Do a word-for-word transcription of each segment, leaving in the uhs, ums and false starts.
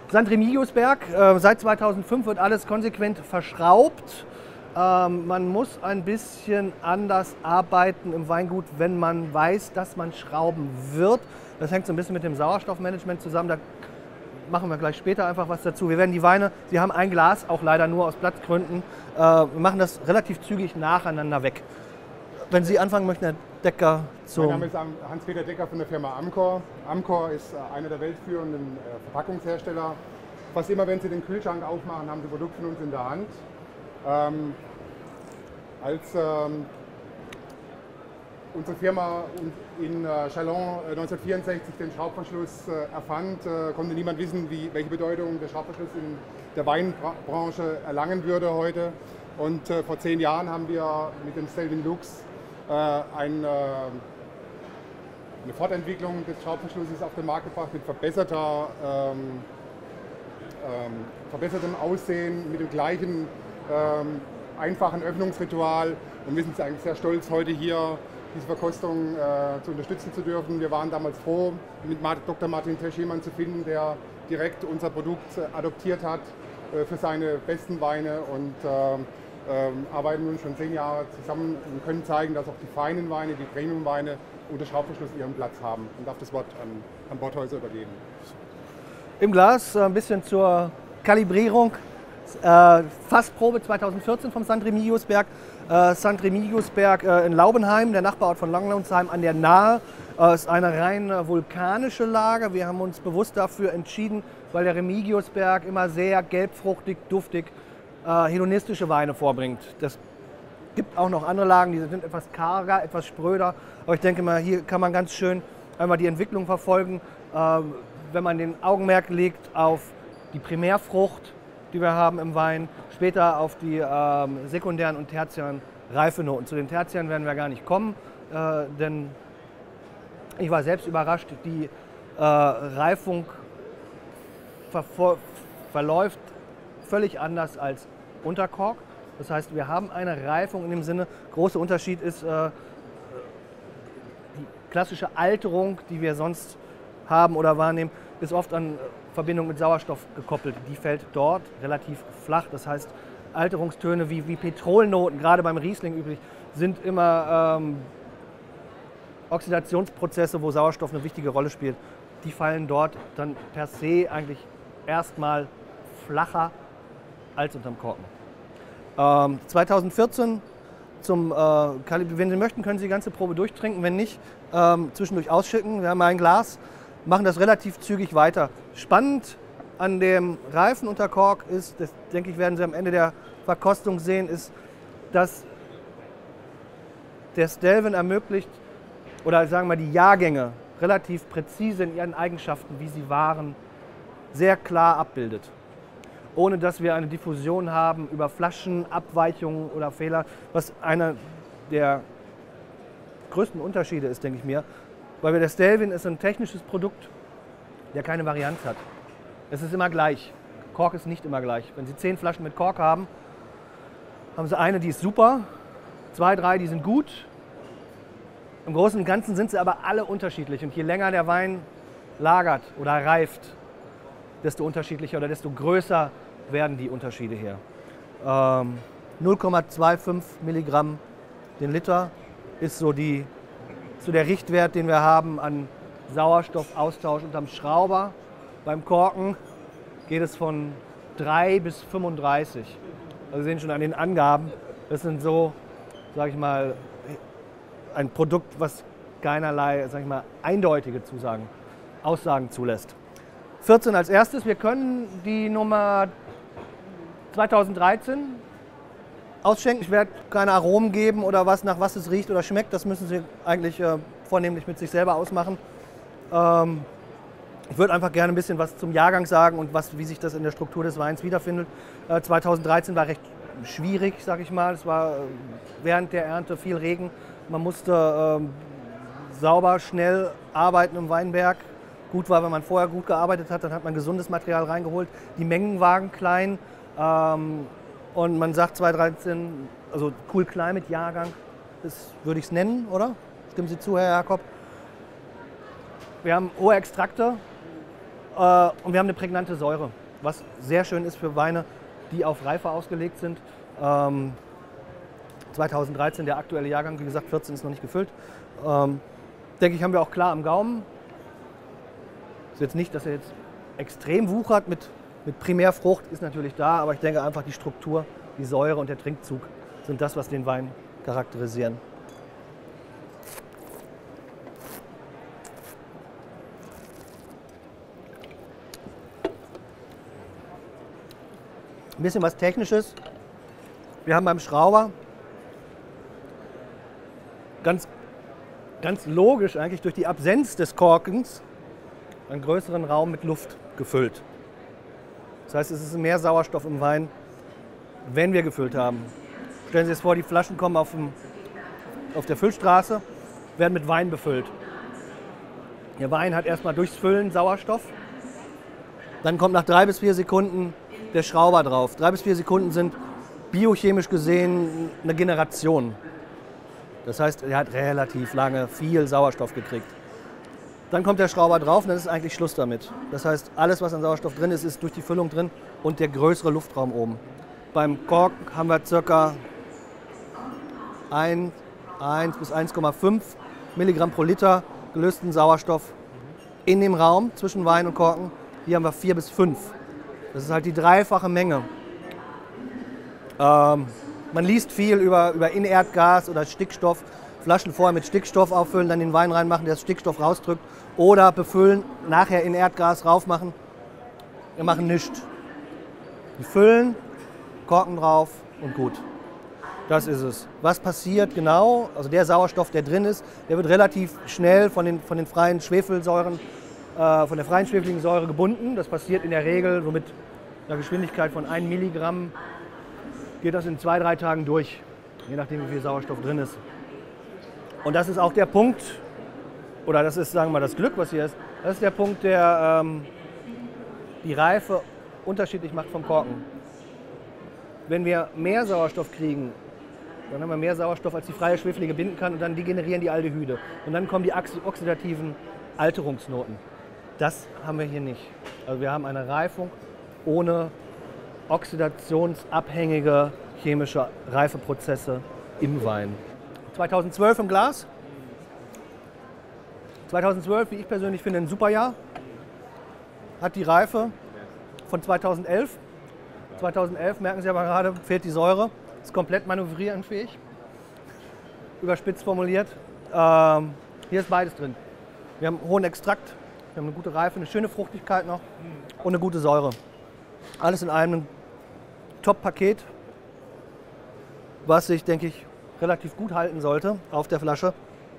Sankt Remigiusberg, äh, seit zweitausendfünf wird alles konsequent verschraubt. Ähm, man muss ein bisschen anders arbeiten im Weingut, wenn man weiß, dass man schrauben wird. Das hängt so ein bisschen mit dem Sauerstoffmanagement zusammen. Da machen wir gleich später einfach was dazu. Wir werden die Weine, Sie haben ein Glas, auch leider nur aus Platzgründen. Äh, wir machen das relativ zügig nacheinander weg. Wenn Sie anfangen möchten, Herr Decker, zum... Mein Name ist Hans-Peter Decker von der Firma Amcor. Amcor ist einer der weltführenden Verpackungshersteller. Fast immer, wenn Sie den Kühlschrank aufmachen, haben Sie ein Produkt von uns in der Hand. Ähm, als ähm, unsere Firma in äh, Châlons äh, neunzehnhundertvierundsechzig den Schraubverschluss äh, erfand, äh, konnte niemand wissen, wie, welche Bedeutung der Schraubverschluss in der Weinbranche erlangen würde heute. Und äh, vor zehn Jahren haben wir mit dem Stelvin Lux äh, ein, äh, eine Fortentwicklung des Schraubverschlusses auf den Markt gebracht mit verbesserter, ähm, ähm, verbessertem Aussehen, mit dem gleichen ähm, einfachen Öffnungsritual. Und wir sind eigentlich sehr stolz, heute hier diese Verkostung äh, zu unterstützen zu dürfen. Wir waren damals froh, mit Doktor Martin Tesch jemanden zu finden, der direkt unser Produkt äh, adoptiert hat äh, für seine besten Weine und äh, äh, arbeiten nun schon zehn Jahre zusammen und können zeigen, dass auch die feinen Weine, die Premium-Weine unter Schraubverschluss ihren Platz haben. Und darf das Wort an Herrn Borthäuser übergeben. Im Glas ein bisschen zur Kalibrierung. Äh, Fassprobe zweitausendvierzehn vom Sankt Remigiusberg. Äh, Sankt Remigiusberg äh, in Laubenheim, der Nachbarort von Langlonsheim an der Nahe, äh, ist eine rein äh, vulkanische Lage. Wir haben uns bewusst dafür entschieden, weil der Remigiusberg immer sehr gelbfruchtig, duftig, äh, hedonistische Weine vorbringt. Das gibt auch noch andere Lagen, die sind etwas karger, etwas spröder. Aber ich denke mal, hier kann man ganz schön einmal die Entwicklung verfolgen, äh, wenn man den Augenmerk legt auf die Primärfrucht, die wir haben im Wein, später auf die ähm, sekundären und tertiären Reifenoten. Zu den tertiären werden wir gar nicht kommen, äh, denn ich war selbst überrascht, die äh, Reifung verläuft völlig anders als unter Kork. Das heißt, wir haben eine Reifung in dem Sinne, großer Unterschied ist äh, die klassische Alterung, die wir sonst haben oder wahrnehmen, ist oft an Verbindung mit Sauerstoff gekoppelt. Die fällt dort relativ flach. Das heißt, Alterungstöne wie, wie Petrolnoten, gerade beim Riesling üblich, sind immer ähm, Oxidationsprozesse, wo Sauerstoff eine wichtige Rolle spielt. Die fallen dort dann per se eigentlich erstmal flacher als unterm Korken. Ähm, zweitausendvierzehn, zum, äh, wenn Sie möchten, können Sie die ganze Probe durchtrinken. Wenn nicht, ähm, zwischendurch ausschicken. Wir haben ein Glas. Machen das relativ zügig weiter. Spannend an dem Reifen unter Kork ist, das denke ich, werden Sie am Ende der Verkostung sehen, ist, dass der Stelvin ermöglicht, oder sagen wir mal die Jahrgänge relativ präzise in ihren Eigenschaften, wie sie waren, sehr klar abbildet. Ohne dass wir eine Diffusion haben über Flaschen, Abweichungen oder Fehler, was einer der größten Unterschiede ist, denke ich mir. Weil der Stelvin ist ein technisches Produkt, der keine Varianz hat. Es ist immer gleich. Kork ist nicht immer gleich. Wenn Sie zehn Flaschen mit Kork haben, haben Sie eine, die ist super, zwei, drei, die sind gut. Im Großen und Ganzen sind sie aber alle unterschiedlich. Und je länger der Wein lagert oder reift, desto unterschiedlicher oder desto größer werden die Unterschiede hier. Ähm, null Komma fünfundzwanzig Milligramm den Liter ist so die zu der Richtwert, den wir haben an Sauerstoffaustausch unterm Schrauber. Beim Korken geht es von drei bis fünfunddreißig. Also Sie sehen schon an den Angaben, das sind so, sage ich mal, ein Produkt, was keinerlei, sage ich mal, eindeutige Zusagen, Aussagen zulässt. vierzehn als erstes, wir können die Nummer zweitausenddreizehn ausschenken. Ich werde keine Aromen geben oder was, nach was es riecht oder schmeckt. Das müssen Sie eigentlich äh, vornehmlich mit sich selber ausmachen. Ähm, ich würde einfach gerne ein bisschen was zum Jahrgang sagen und was, wie sich das in der Struktur des Weins wiederfindet. Äh, zweitausenddreizehn war recht schwierig, sage ich mal. Es war äh, während der Ernte viel Regen. Man musste äh, sauber, schnell arbeiten im Weinberg. Gut war, wenn man vorher gut gearbeitet hat, dann hat man gesundes Material reingeholt. Die Mengen waren klein. Ähm, Und man sagt zweitausenddreizehn, also Cool Climate Jahrgang, das würde ich es nennen, oder? Stimmen Sie zu, Herr Jakob? Wir haben hohe Extrakte äh, und wir haben eine prägnante Säure. was sehr schön ist für Weine, die auf Reife ausgelegt sind. Ähm, zweitausenddreizehn der aktuelle Jahrgang, wie gesagt, vierzehn ist noch nicht gefüllt. Ähm, denke ich, haben wir auch klar am Gaumen. Ist jetzt nicht, dass er jetzt extrem wuchert mit, mit Primärfrucht, ist natürlich da, aber ich denke einfach die Struktur, die Säure und der Trinkzug sind das, was den Wein charakterisieren. Ein bisschen was Technisches. Wir haben beim Schrauber ganz, ganz logisch eigentlich durch die Absenz des Korkens einen größeren Raum mit Luft gefüllt. Das heißt, es ist mehr Sauerstoff im Wein, wenn wir gefüllt haben. Stellen Sie sich vor, die Flaschen kommen auf, dem, auf der Füllstraße, werden mit Wein befüllt. Der Wein hat erstmal durchs Füllen Sauerstoff, dann kommt nach drei bis vier Sekunden der Schrauber drauf. Drei bis vier Sekunden sind biochemisch gesehen eine Generation. Das heißt, er hat relativ lange viel Sauerstoff gekriegt. Dann kommt der Schrauber drauf und dann ist eigentlich Schluss damit. Das heißt, alles, was an Sauerstoff drin ist, ist durch die Füllung drin und der größere Luftraum oben. Beim Kork haben wir ca. eins bis eins Komma fünf Milligramm pro Liter gelösten Sauerstoff in dem Raum zwischen Wein und Korken. Hier haben wir vier bis fünf. Das ist halt die dreifache Menge. Ähm, man liest viel über, über Inertgas oder Stickstoff. Flaschen vorher mit Stickstoff auffüllen, dann den Wein reinmachen, der das Stickstoff rausdrückt. Oder befüllen, nachher Inertgas raufmachen. Wir machen nichts. Wir füllen, Korken drauf und gut. Das ist es. Was passiert genau? Also der Sauerstoff, der drin ist, der wird relativ schnell von den, von den freien Schwefelsäuren, äh, von der freien schwefeligen Säure gebunden. Das passiert in der Regel so mit einer Geschwindigkeit von einem Milligramm. Geht das in zwei, drei Tagen durch, je nachdem wie viel Sauerstoff drin ist. Und das ist auch der Punkt, oder das ist, sagen wir mal, das Glück, was hier ist, das ist der Punkt, der ähm, die Reife unterschiedlich macht vom Korken. Wenn wir mehr Sauerstoff kriegen, dann haben wir mehr Sauerstoff, als die freie Schwefelige binden kann und dann degenerieren die Aldehyde. Und dann kommen die oxidativen Alterungsnoten. Das haben wir hier nicht. Also wir haben eine Reifung ohne oxidationsabhängige chemische Reifeprozesse im Wein. zweitausendzwölf im Glas. zweitausendzwölf, wie ich persönlich finde, ein super Jahr. Hat die Reife von zweitausendelf. zweitausendelf, merken Sie aber gerade, fehlt die Säure. Ist komplett manövrierenfähig. Überspitzt formuliert. Ähm, hier ist beides drin. Wir haben hohen Extrakt, wir haben eine gute Reife, eine schöne Fruchtigkeit noch und eine gute Säure. Alles in einem Top-Paket, was sich, denke ich, relativ gut halten sollte auf der Flasche.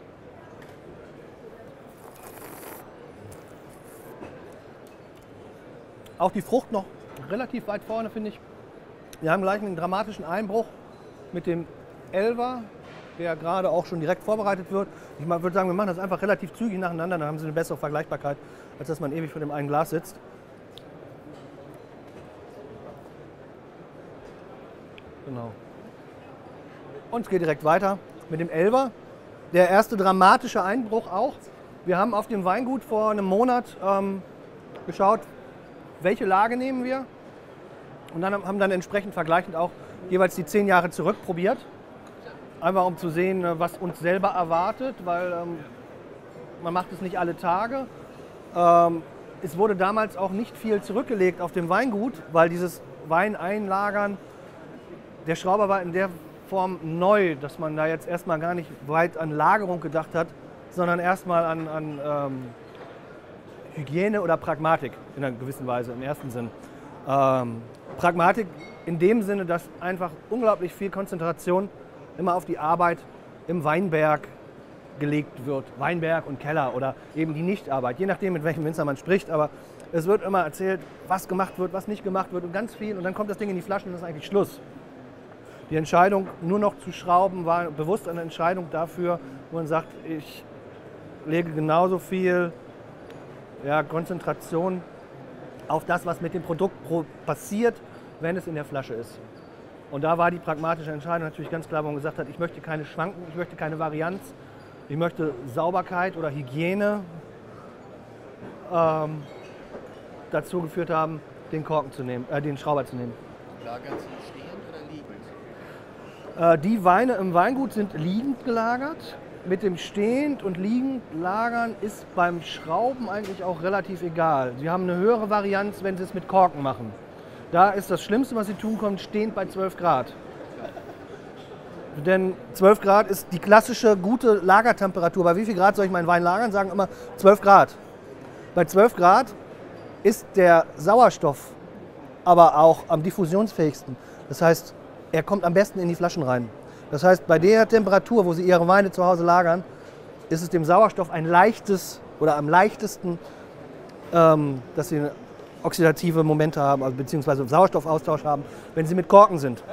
Auch die Frucht noch relativ weit vorne, finde ich. Wir haben gleich einen dramatischen Einbruch mit dem Elfer, der gerade auch schon direkt vorbereitet wird. Ich würde sagen, wir machen das einfach relativ zügig nacheinander, dann haben Sie eine bessere Vergleichbarkeit, als dass man ewig vor dem einen Glas sitzt. Genau. Und es geht direkt weiter mit dem Elfer. Der erste dramatische Einbruch auch. Wir haben auf dem Weingut vor einem Monat ähm, geschaut, welche Lage nehmen wir. Und dann haben dann entsprechend vergleichend auch jeweils die zehn Jahre zurück probiert. Einfach um zu sehen, was uns selber erwartet, weil ähm, man macht es nicht alle Tage. Ähm, es wurde damals auch nicht viel zurückgelegt auf dem Weingut, weil dieses Weineinlagern, der Schrauber war in der Form neu, dass man da jetzt erstmal gar nicht weit an Lagerung gedacht hat, sondern erstmal an, an ähm, Hygiene oder Pragmatik in einer gewissen Weise, im ersten Sinn. Ähm, Pragmatik in dem Sinne, dass einfach unglaublich viel Konzentration immer auf die Arbeit im Weinberg gelegt wird. Weinberg und Keller oder eben die Nichtarbeit, je nachdem, mit welchem Winzer man spricht. Aber es wird immer erzählt, was gemacht wird, was nicht gemacht wird und ganz viel. Und dann kommt das Ding in die Flaschen und das ist eigentlich Schluss. Die Entscheidung, nur noch zu schrauben, war bewusst eine Entscheidung dafür, wo man sagt, ich lege genauso viel ja, Konzentration auf das, was mit dem Produkt passiert, wenn es in der Flasche ist. Und da war die pragmatische Entscheidung natürlich ganz klar, wo man gesagt hat, ich möchte keine Schwanken, ich möchte keine Varianz, ich möchte Sauberkeit oder Hygiene ähm, dazu geführt haben, den Korken zu nehmen, äh, den Schrauber zu nehmen. Lagern Sie stehend oder liegend? Äh, die Weine im Weingut sind liegend gelagert. Mit dem stehend und liegend lagern ist beim Schrauben eigentlich auch relativ egal. Sie haben eine höhere Varianz, wenn Sie es mit Korken machen. Da ist das Schlimmste, was Sie tun können, stehend bei zwölf Grad. Denn zwölf Grad ist die klassische gute Lagertemperatur. Bei wie viel Grad soll ich meinen Wein lagern? Sagen immer zwölf Grad. Bei zwölf Grad ist der Sauerstoff aber auch am diffusionsfähigsten. Das heißt, er kommt am besten in die Flaschen rein. Das heißt, bei der Temperatur, wo Sie Ihre Weine zu Hause lagern, ist es dem Sauerstoff ein leichtes oder am leichtesten, ähm, dass Sie oxidative Momente haben, also beziehungsweise Sauerstoffaustausch haben, wenn Sie mit Korken sind.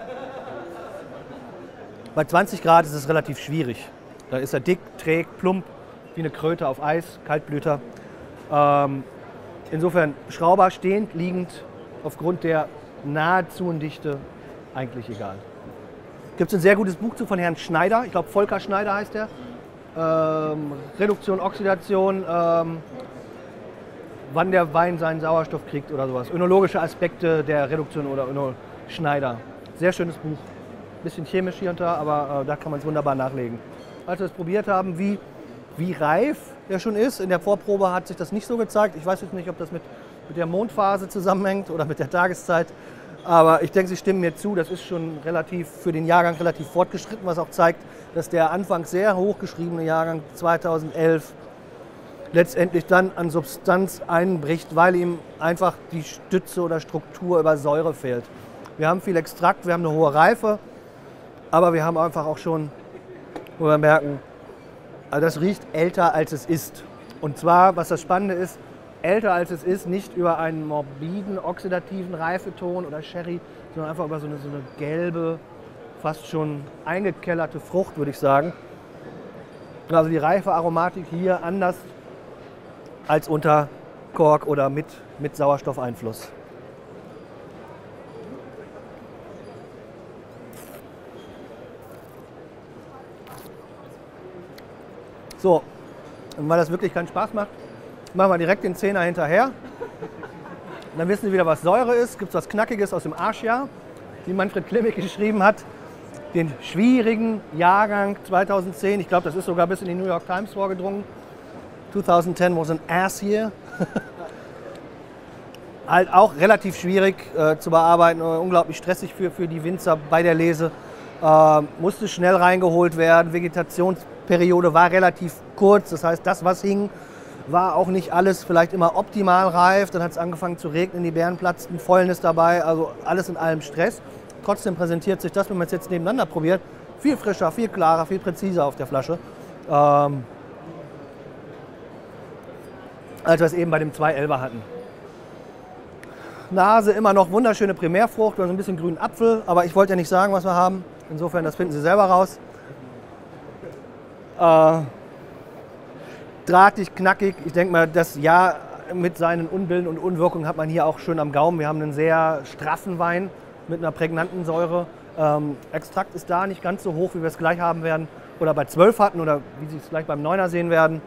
Bei zwanzig Grad ist es relativ schwierig. Da ist er dick, träg, plump, wie eine Kröte auf Eis, Kaltblüter. Ähm, insofern Schrauber stehend, liegend, aufgrund der nahezu Dichte eigentlich egal. Gibt es ein sehr gutes Buch zu von Herrn Schneider, ich glaube Volker Schneider heißt er. Ähm, Reduktion, Oxidation, ähm, wann der Wein seinen Sauerstoff kriegt oder sowas. Önologische Aspekte der Reduktion oder Önol Schneider. Sehr schönes Buch. Bisschen chemisch hier und da, aber äh, da kann man es wunderbar nachlegen. Als wir es probiert haben, wie, wie reif er schon ist, in der Vorprobe hat sich das nicht so gezeigt. Ich weiß jetzt nicht, ob das mit, mit der Mondphase zusammenhängt oder mit der Tageszeit. Aber ich denke, Sie stimmen mir zu, das ist schon relativ für den Jahrgang relativ fortgeschritten, was auch zeigt, dass der anfangs sehr hochgeschriebene Jahrgang zweitausendelf letztendlich dann an Substanz einbricht, weil ihm einfach die Stütze oder Struktur über Säure fehlt. Wir haben viel Extrakt, wir haben eine hohe Reife, aber wir haben einfach auch schon, wo wir merken, also das riecht älter als es ist. Und zwar, was das Spannende ist, älter als es ist, nicht über einen morbiden, oxidativen Reifeton oder Sherry, sondern einfach über so eine, so eine gelbe, fast schon eingekellerte Frucht, würde ich sagen. Also die reife Aromatik hier anders als unter Kork oder mit, mit Sauerstoffeinfluss. So, und weil das wirklich keinen Spaß macht, machen wir direkt den Zehner hinterher. Und dann wissen Sie wieder, was Säure ist. Gibt es was Knackiges aus dem Arschjahr, wie Manfred Klimek geschrieben hat. Den schwierigen Jahrgang zweitausendzehn. Ich glaube, das ist sogar bis in die New York Times vorgedrungen. zweitausendzehn was an ass year. Halt auch relativ schwierig äh, zu bearbeiten, unglaublich stressig für, für die Winzer bei der Lese. Äh, musste schnell reingeholt werden. Vegetationsperiode war relativ kurz. Das heißt, das, was hing, war auch nicht alles vielleicht immer optimal reif. Dann hat es angefangen zu regnen, die Beeren platzten, Fäulnis dabei, also alles in allem Stress. Trotzdem präsentiert sich das, wenn man es jetzt nebeneinander probiert, viel frischer, viel klarer, viel präziser auf der Flasche. Ähm, als wir es eben bei dem zwei elfer hatten. Nase immer noch wunderschöne Primärfrucht oder so ein bisschen grünen Apfel, aber ich wollte ja nicht sagen, was wir haben. Insofern, das finden Sie selber raus. Äh, drahtig, knackig. Ich denke mal, das Jahr mit seinen Unbilden und Unwirkungen hat man hier auch schön am Gaumen. Wir haben einen sehr straffen Wein mit einer prägnanten Säure. Ähm, Extrakt ist da nicht ganz so hoch, wie wir es gleich haben werden oder bei zwölf hatten oder wie Sie es gleich beim Neuner sehen werden.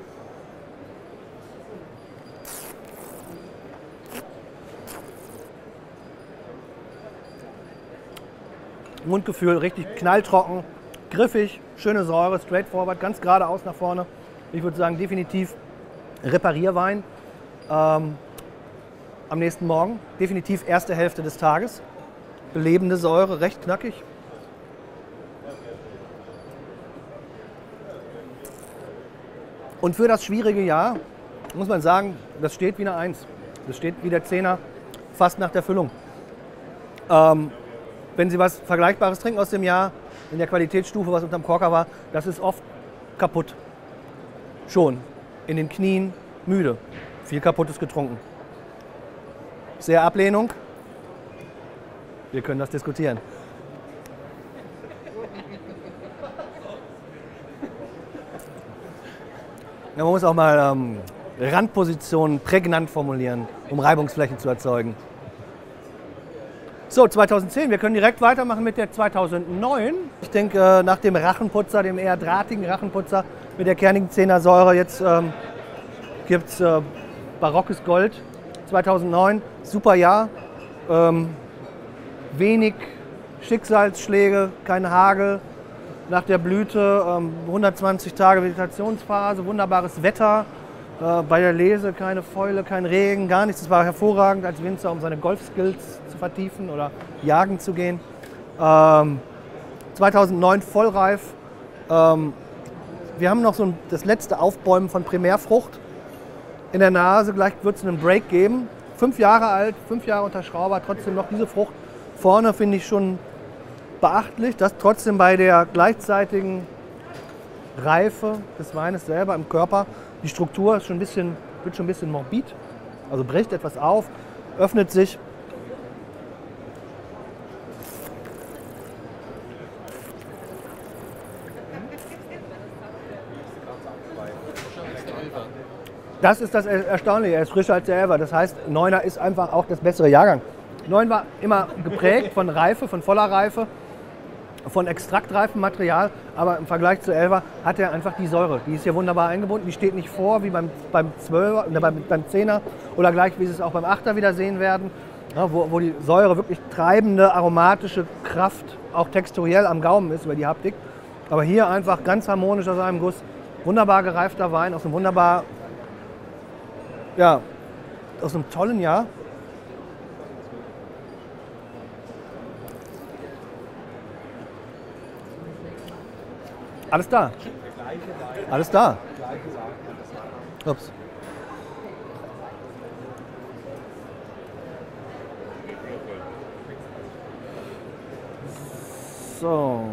Mundgefühl richtig knalltrocken, griffig, schöne Säure, straightforward, ganz geradeaus nach vorne. Ich würde sagen, definitiv Reparierwein ähm, am nächsten Morgen. Definitiv erste Hälfte des Tages. Belebende Säure, recht knackig. Und für das schwierige Jahr muss man sagen, das steht wie eine Eins. Das steht wie der Zehner fast nach der Füllung. Ähm, wenn Sie was Vergleichbares trinken aus dem Jahr, in der Qualitätsstufe, was unterm Korker war, das ist oft kaputt. Schon. In den Knien, müde. Viel Kaputtes getrunken. Sehr Ablehnung. Wir können das diskutieren. Ja, man muss auch mal ähm, Randpositionen prägnant formulieren, um Reibungsflächen zu erzeugen. So, zweitausendzehn, wir können direkt weitermachen mit der zweitausendneun. Ich denke, nach dem Rachenputzer, dem eher drahtigen Rachenputzer mit der kernigen Zehner Säure, jetzt ähm, gibt es äh, barockes Gold. zweitausendneun, super Jahr. Ähm, wenig Schicksalsschläge, kein Hagel nach der Blüte, ähm, hundertzwanzig Tage Vegetationsphase, wunderbares Wetter. Äh, bei der Lese keine Fäule, kein Regen, gar nichts. Es war hervorragend als Winzer, um seine Golfskills zu vertiefen oder jagen zu gehen. Ähm, zweitausendneun vollreif. Ähm, wir haben noch so ein, das letzte Aufbäumen von Primärfrucht in der Nase. Gleich wird es einen Break geben. Fünf Jahre alt, fünf Jahre unter Schrauber, trotzdem noch diese Frucht vorne finde ich schon beachtlich, dass trotzdem bei der gleichzeitigen Reife des Weines selber im Körper die Struktur ist schon ein bisschen, wird schon ein bisschen morbid, also bricht etwas auf, öffnet sich. Das ist das Erstaunliche, er ist frischer als der Elfer. Das heißt, Neuner ist einfach auch das bessere Jahrgang. Neun war immer geprägt von Reife, von voller Reife, von extraktreifem Material, aber im Vergleich zu Elfer hat er einfach die Säure. Die ist hier wunderbar eingebunden, die steht nicht vor wie beim, beim Zwölfer, äh, beim, beim Zehner oder gleich wie Sie es auch beim Achter wieder sehen werden, ja, wo, wo die Säure wirklich treibende, aromatische Kraft auch texturiell am Gaumen ist über die Haptik. Aber hier einfach ganz harmonisch aus einem Guss, wunderbar gereifter Wein aus einem wunderbar, ja, aus einem tollen Jahr. Alles da. Alles da. Ups. So.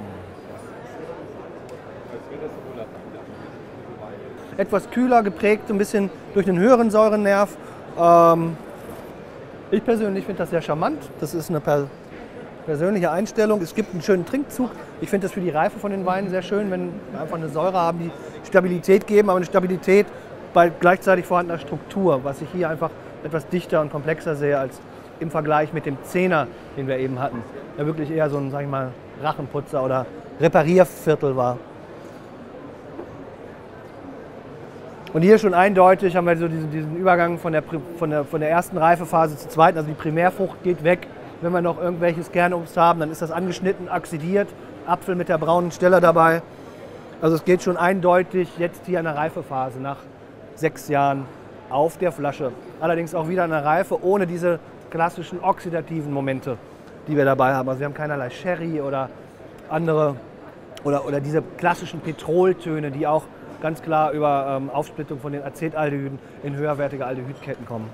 Etwas kühler geprägt, ein bisschen durch den höheren Säurenerv. Ähm, ich persönlich finde das sehr charmant. Das ist eine per persönliche Einstellung. Es gibt einen schönen Trinkzug. Ich finde das für die Reife von den Weinen sehr schön, wenn wir einfach eine Säure haben, die Stabilität geben, aber eine Stabilität bei gleichzeitig vorhandener Struktur, was ich hier einfach etwas dichter und komplexer sehe als im Vergleich mit dem Zehner, den wir eben hatten, der wirklich eher so ein, sag ich mal, Rachenputzer oder Reparierviertel war. Und hier schon eindeutig haben wir so diesen, diesen Übergang von der, von, der, von der ersten Reifephase zur zweiten, also die Primärfrucht geht weg. Wenn wir noch irgendwelches Kernobst haben, dann ist das angeschnitten, oxidiert, Apfel mit der braunen Stelle dabei. Also es geht schon eindeutig jetzt hier an der Reifephase nach sechs Jahren auf der Flasche. Allerdings auch wieder an der Reife ohne diese klassischen oxidativen Momente, die wir dabei haben. Also wir haben keinerlei Sherry oder andere oder, oder diese klassischen Petroltöne, die auch ganz klar über ähm, Aufsplittung von den Acetaldehyden in höherwertige Aldehydketten kommen.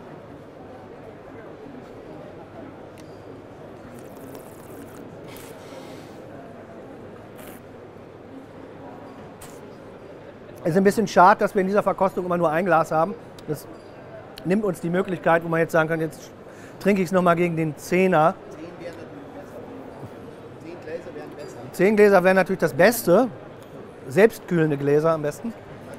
Es ist ein bisschen schade, dass wir in dieser Verkostung immer nur ein Glas haben. Das nimmt uns die Möglichkeit, wo man jetzt sagen kann, jetzt trinke ich es nochmal gegen den Zehner. Zehn Gläser wären besser. Zehn Gläser wären natürlich das Beste. Selbstkühlende Gläser am besten.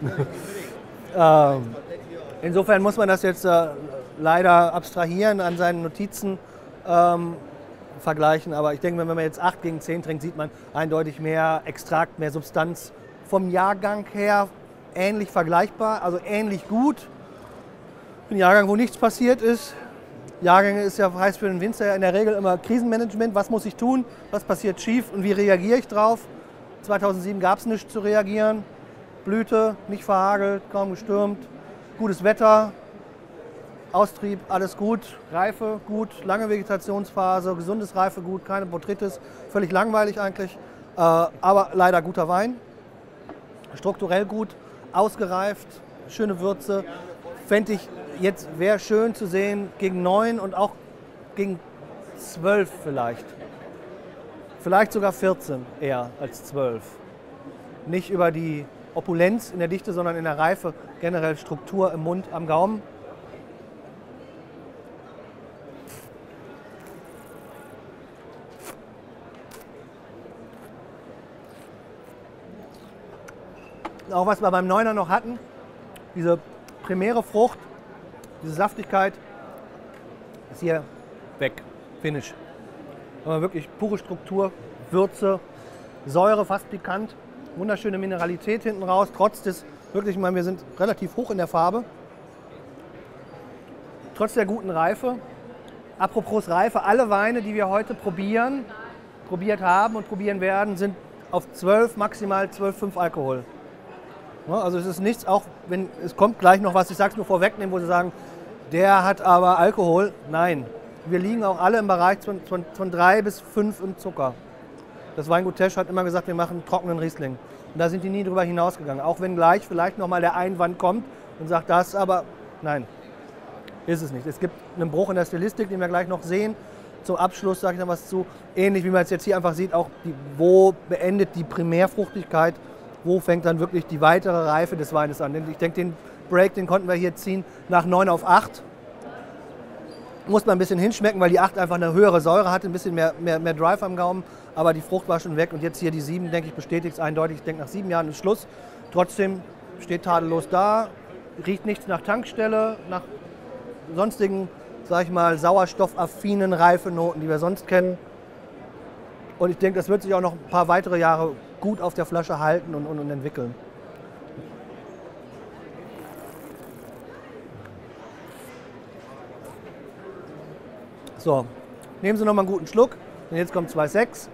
ähm, insofern muss man das jetzt äh, leider abstrahieren, an seinen Notizen ähm, vergleichen. Aber ich denke, wenn man jetzt acht gegen zehn trinkt, sieht man eindeutig mehr Extrakt, mehr Substanz. Vom Jahrgang her ähnlich vergleichbar, also ähnlich gut. Ein Jahrgang, wo nichts passiert ist. Jahrgänge ist ja, heißt für den Winzer ja in der Regel immer Krisenmanagement. Was muss ich tun? Was passiert schief und wie reagiere ich drauf? zweitausendsieben gab es nichts zu reagieren. Blüte, nicht verhagelt, kaum gestürmt. Gutes Wetter, Austrieb, alles gut. Reife, gut. Lange Vegetationsphase, gesundes Reifegut, keine Botrytis. Völlig langweilig eigentlich, äh, aber leider guter Wein. Strukturell gut, ausgereift, schöne Würze. Fände ich jetzt, wäre schön zu sehen gegen neun und auch gegen zwölf vielleicht. Vielleicht sogar vierzehn eher als zwölf. Nicht über die Opulenz in der Dichte, sondern in der Reife, generell Struktur im Mund, am Gaumen. Auch was wir beim Neuner noch hatten, diese primäre Frucht, diese Saftigkeit, ist hier weg. Finish. Aber wirklich pure Struktur, Würze, Säure, fast pikant, wunderschöne Mineralität hinten raus, trotz des, wirklich, ich meine, wir sind relativ hoch in der Farbe, trotz der guten Reife, Apropos Reife, alle Weine, die wir heute probieren, probiert haben und probieren werden, sind auf zwölf, maximal zwölf Komma fünf Alkohol. Ja, also es ist nichts, auch wenn es kommt gleich noch was, ich sage es nur vorwegnehmen, wo Sie sagen, der hat aber Alkohol. Nein, wir liegen auch alle im Bereich von, von, von drei bis fünf im Zucker. Das Weingut Tesch hat immer gesagt, wir machen trockenen Riesling. Und da sind die nie drüber hinausgegangen. Auch wenn gleich vielleicht nochmal der Einwand kommt und sagt, das aber, nein, ist es nicht. Es gibt einen Bruch in der Stilistik, den wir gleich noch sehen. Zum Abschluss sage ich noch was zu. Ähnlich wie man es jetzt hier einfach sieht, auch die, wo beendet die Primärfruchtigkeit, wo fängt dann wirklich die weitere Reife des Weines an. Denn ich denke, den Break, den konnten wir hier ziehen nach neun auf acht. Muss man ein bisschen hinschmecken, weil die acht einfach eine höhere Säure hatte, ein bisschen mehr, mehr, mehr Drive am Gaumen. Aber die Frucht war schon weg. Und jetzt hier die sieben, denke ich, bestätigt es eindeutig. Ich denke, nach sieben Jahren ist Schluss. Trotzdem steht tadellos da, riecht nichts nach Tankstelle, nach sonstigen, sag ich mal, sauerstoffaffinen Reifenoten, die wir sonst kennen. Und ich denke, das wird sich auch noch ein paar weitere Jahre gut auf der Flasche halten und, und, und entwickeln. So, nehmen Sie noch mal einen guten Schluck. Und jetzt kommt zwei Komma sechs.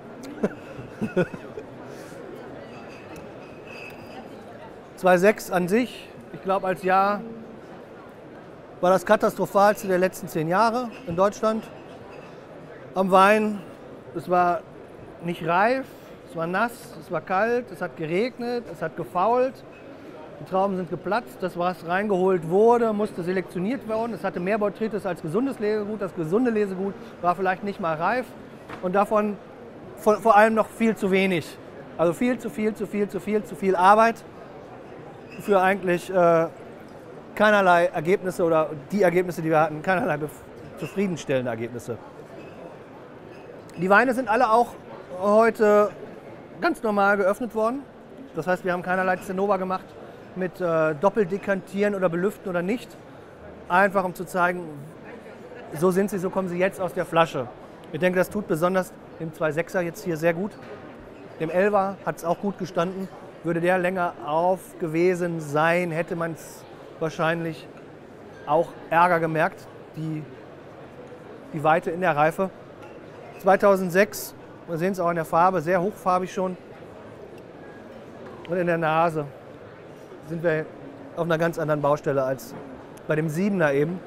zwei Komma sechs an sich, ich glaube als Jahr war das katastrophalste der letzten zehn Jahre in Deutschland. Am Wein, es war nicht reif, es war nass, es war kalt, es hat geregnet, es hat gefault. Die Trauben sind geplatzt, das, was reingeholt wurde, musste selektioniert werden. Es hatte mehr Botrytis als gesundes Lesegut. Das gesunde Lesegut war vielleicht nicht mal reif und davon vor, vor allem noch viel zu wenig. Also viel zu viel, zu viel, zu viel, zu viel Arbeit für eigentlich äh, keinerlei Ergebnisse oder die Ergebnisse, die wir hatten, keinerlei zufriedenstellende Ergebnisse. Die Weine sind alle auch heute ganz normal geöffnet worden. Das heißt, wir haben keinerlei Zinnober gemacht mit äh, Doppeldekantieren oder Belüften oder nicht. Einfach um zu zeigen, so sind sie, so kommen sie jetzt aus der Flasche. Ich denke, das tut besonders dem zwei Komma sechser jetzt hier sehr gut. Dem elfer hat es auch gut gestanden. Würde der länger auf gewesen sein, hätte man es wahrscheinlich auch Ärger gemerkt, die, die Weite in der Reife. zweitausendsechs, wir sehen es auch in der Farbe, sehr hochfarbig schon. Und in der Nase sind wir auf einer ganz anderen Baustelle als bei dem siebener eben.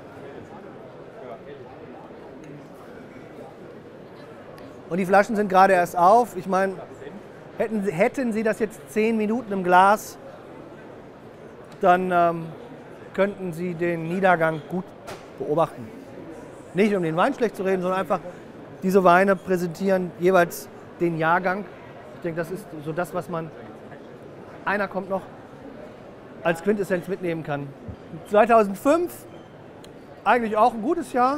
Und die Flaschen sind gerade erst auf. Ich meine, hätten, hätten Sie das jetzt zehn Minuten im Glas, dann ähm, könnten Sie den Niedergang gut beobachten. Nicht um den Wein schlecht zu reden, sondern einfach diese Weine präsentieren jeweils den Jahrgang. Ich denke, das ist so das, was man, einer kommt noch, als Quintessenz mitnehmen kann. zweitausendfünf, eigentlich auch ein gutes Jahr.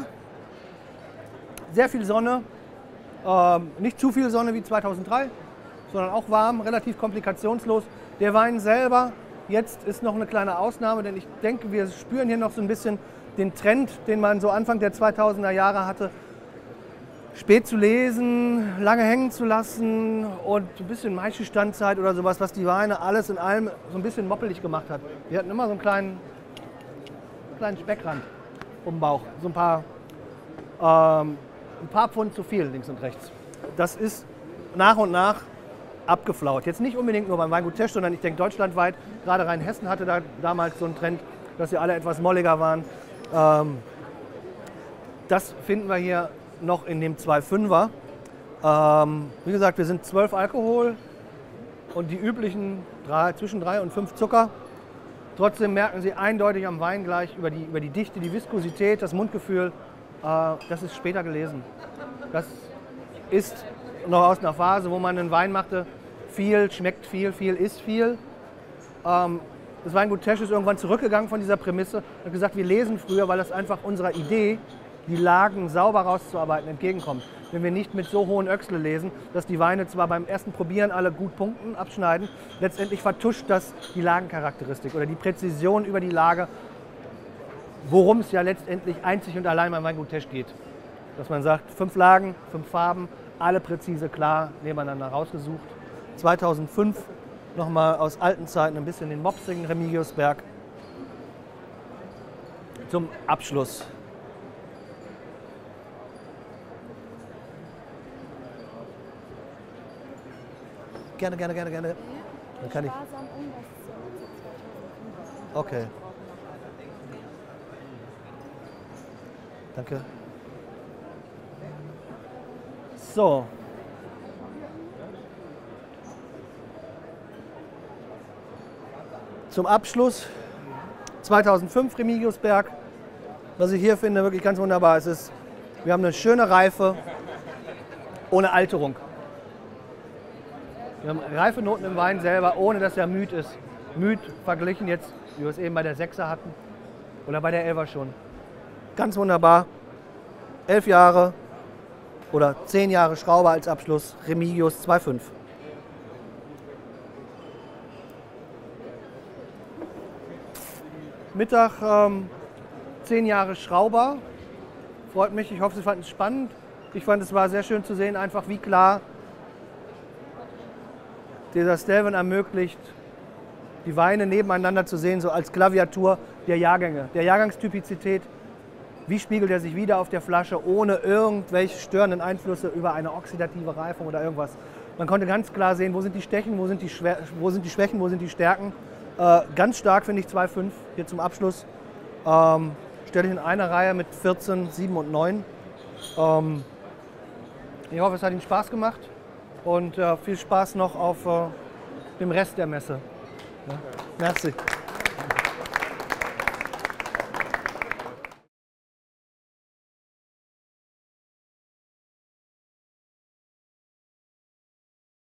Sehr viel Sonne, ähm, nicht zu viel Sonne wie zweitausenddrei, sondern auch warm, relativ komplikationslos. Der Wein selber, jetzt ist noch eine kleine Ausnahme, denn ich denke, wir spüren hier noch so ein bisschen den Trend, den man so Anfang der zweitausender Jahre hatte. Spät zu lesen, lange hängen zu lassen und ein bisschen Maischestandzeit oder sowas, was die Weine alles in allem so ein bisschen moppelig gemacht hat. Wir hatten immer so einen kleinen, kleinen Speckrand um den Bauch, so ein paar, ähm, ein paar Pfund zu viel links und rechts. Das ist nach und nach abgeflaut. Jetzt nicht unbedingt nur beim Weingut Tesch, sondern ich denke deutschlandweit, gerade Rheinhessen hatte da damals so einen Trend, dass sie alle etwas molliger waren. Ähm, das finden wir hier noch in dem zwei Komma fünfer. Ähm, wie gesagt, wir sind zwölf Alkohol und die üblichen drei, zwischen drei und fünf Zucker. Trotzdem merken Sie eindeutig am Wein gleich über die, über die Dichte, die Viskosität, das Mundgefühl, äh, das ist später gelesen. Das ist noch aus einer Phase, wo man einen Wein machte, viel schmeckt viel, viel ist viel. Ähm, das Weingut Tesch ist irgendwann zurückgegangen von dieser Prämisse und hat gesagt, wir lesen früher, weil das einfach unserer Idee, die Lagen sauber rauszuarbeiten, entgegenkommt. Wenn wir nicht mit so hohen Öchsle lesen, dass die Weine zwar beim ersten Probieren alle gut punkten, abschneiden, letztendlich vertuscht das die Lagencharakteristik oder die Präzision über die Lage, worum es ja letztendlich einzig und allein beim Weingut Tesch geht. Dass man sagt, fünf Lagen, fünf Farben, alle präzise, klar, nebeneinander rausgesucht. zweitausendfünf nochmal aus alten Zeiten ein bisschen den mopsigen Remigiusberg zum Abschluss. Gerne, gerne, gerne, gerne. Dann kann ich. Okay. Danke. So. Zum Abschluss zweitausendfünf Remigiusberg. Was ich hier finde, wirklich ganz wunderbar. Es ist, wir haben eine schöne Reife ohne Alterung. Wir haben reife Noten im Wein selber, ohne dass er müd ist. Müd verglichen jetzt, wie wir es eben bei der Sechser hatten oder bei der Elfer schon. Ganz wunderbar. Elf Jahre oder zehn Jahre Schrauber als Abschluss. Remigius zwei Komma fünf. Mittag ähm, zehn Jahre Schrauber. Freut mich, ich hoffe, Sie fanden es spannend. Ich fand, es war sehr schön zu sehen, einfach wie klar dieser Stelvin ermöglicht, die Weine nebeneinander zu sehen, so als Klaviatur der Jahrgänge, der Jahrgangstypizität. Wie spiegelt er sich wieder auf der Flasche, ohne irgendwelche störenden Einflüsse über eine oxidative Reifung oder irgendwas. Man konnte ganz klar sehen, wo sind die Stechen, wo sind die, Schwä wo sind die Schwächen, wo sind die Stärken. Äh, ganz stark finde ich zwei Komma fünf hier zum Abschluss. Ähm, stelle ich in einer Reihe mit vierzehn, sieben und neun. Ähm, ich hoffe, es hat Ihnen Spaß gemacht und äh, viel Spaß noch auf äh, dem Rest der Messe. Ja. Merci.